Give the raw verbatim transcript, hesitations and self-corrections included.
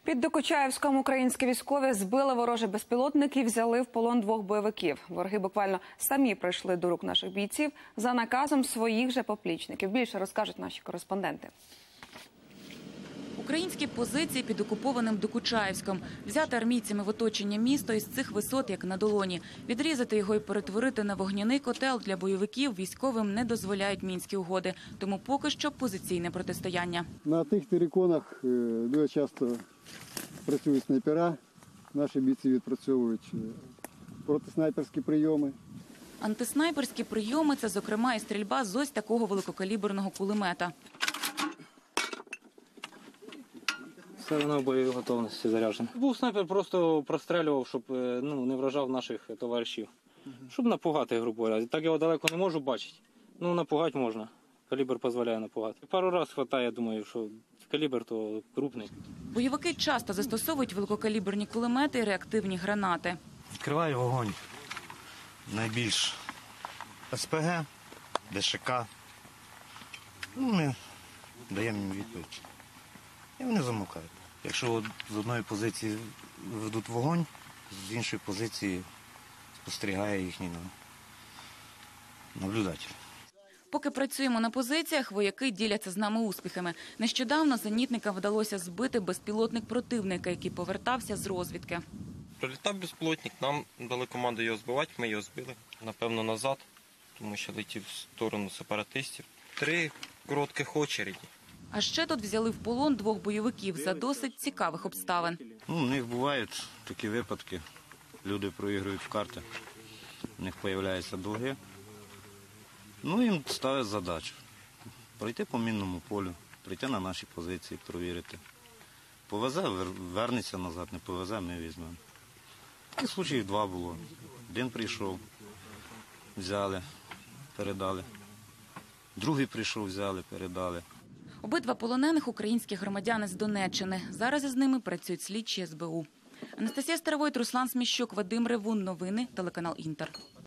Під Докучаєвськом українські військові збили ворожий безпілотник і взяли в полон двох бойовиків. Вороги буквально самі прийшли до рук наших бійців за наказом своїх же поплічників. Більше розкажуть наші кореспонденти. Українські позиції під окупованим Докучаєвськом. Взяти армійцями в оточення місто із цих висот, як на долоні. Відрізати його і перетворити на вогняний котел для бойовиків військовим не дозволяють мінські угоди. Тому поки що позиційне протистояння. На тих териконах дуже часто працюють снайпера. Наші бійці відпрацьовують протиснайперські прийоми. Антиснайперські прийоми – це, зокрема, і стрільба з ось такого великокаліберного кулемета. Все воно в бойовій готовності заряджено. Був снайпер, просто прострелював, щоб ну, не вражав наших товаришів. Щоб напугати, грубо говоря. Так його далеко не можу бачити. Ну, напугати можна. Калібр дозволяє напугати. Пару разів вистачає, думаю, що калібр то крупний. Бойовики часто застосовують великокаліберні кулемети і реактивні гранати. Відкриваю вогонь. Найбільш ес пе ге, де ше ка. Ну, ми даємо їм відповідь. І вони замовкають. Якщо з одної позиції ведуть вогонь, з іншої позиції спостерігає їхній наблюдатель. Поки працюємо на позиціях, вояки діляться з нами успіхами. Нещодавно зенітникам вдалося збити безпілотник противника, який повертався з розвідки. Прилітав безпілотник, нам дали команду його збивати, ми його збили, напевно, назад, тому що летів в сторону сепаратистів. Три коротких очереді. А ще тут взяли в полон двох бойовиків за досить цікавих обставин. Ну, у них бувають такі випадки. Люди проігрують в карти, у них з'являються долги. Ну, їм ставить задачу пройти по мінному полю, прийти на наші позиції, провірити. Повезе, вернеться назад, не повезе, ми візьмемо. Таких случаїв два було. Один прийшов, взяли, передали. Другий прийшов, взяли, передали. Обидва полонених – українські громадяни з Донеччини. Зараз із ними працюють слідчі ес бе у. Анастасія Старовойт, Руслан Сміщук, Вадим Ревун. Новини, телеканал «Інтер».